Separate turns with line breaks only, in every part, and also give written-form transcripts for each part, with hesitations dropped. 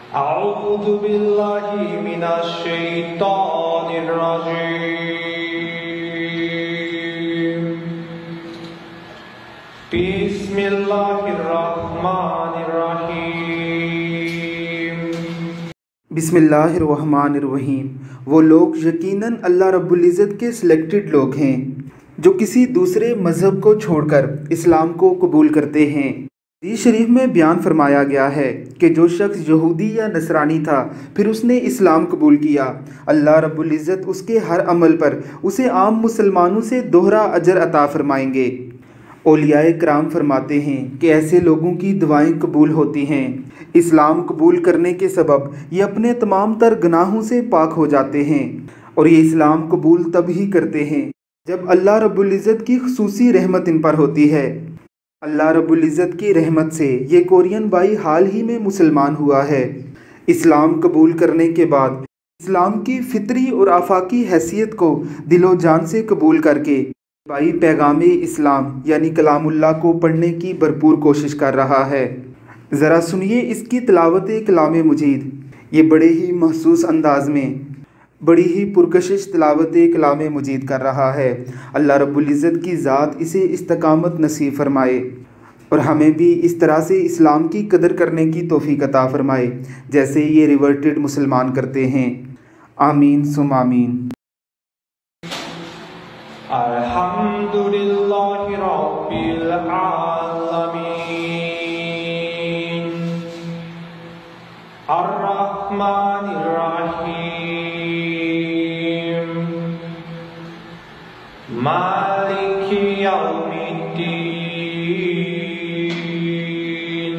أعوذ بالله من الشيطان الرجيم بسم الله الرحمن الرحيم
بسم اللہ الرحمن الرحیم۔ وہ لوگ یقیناً اللہ رب العزت کے سلیکٹڈ لوگ ہیں جو کسی دوسرے مذہب کو چھوڑ کر اسلام کو قبول کرتے ہیں۔ حدیث شریف میں بیان فرمایا گیا ہے کہ جو شخص یہودی یا نصرانی تھا پھر اس نے اسلام قبول کیا، اللہ رب العزت اس کے ہر عمل پر اسے عام مسلمانوں سے دوہرا اجر عطا فرمائیں گے۔ اولیاء کرام فرماتے ہیں کہ ایسے لوگوں کی دعائیں قبول ہوتی ہیں۔ اسلام قبول کرنے کے سبب یہ اپنے تمام تر گناہوں سے پاک ہو جاتے ہیں، اور یہ اسلام قبول تب ہی کرتے ہیں جب اللہ رب العزت کی خصوصی رحمت ان پر ہوتی ہے۔ اللہ رب العزت کی رحمت سے یہ کورین بھائی حال ہی میں مسلمان ہوا ہے۔ اسلام قبول کرنے کے بعد اسلام کی فطری اور آفاقی حیثیت کو دل و جان سے قبول کر کے بھائی پیغام اسلام یعنی کلام اللہ کو پڑھنے کی بھرپور کوشش کر رہا ہے۔ ذرا سنیے اس کی تلاوت کلام مجید۔ یہ بڑے ہی محسوس انداز میں بڑی ہی پرکشش تلاوت کلام مجید کر رہا ہے۔ اللہ رب العزت کی ذات اسے استقامت نصیب فرمائے اور ہمیں بھی اس طرح سے اسلام کی قدر کرنے کی توفیق عطا فرمائے جیسے یہ ریورٹڈ مسلمان کرتے ہیں۔ آمین ثم آمین۔
الحمدللہ رب العالمین الرحمن الرحیم مالک یوم الدین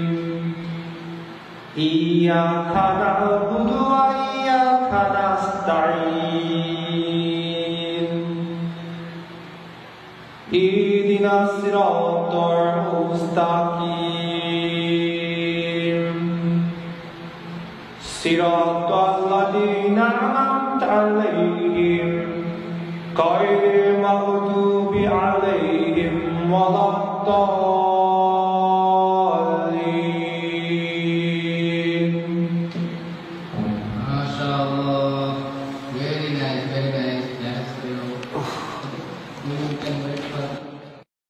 ایاک نعبد و ایاک نستعین اهدنا الصراط المستقيم صراط الذين أنعمت عليهم غير المغضوب عليهم ولا الضالين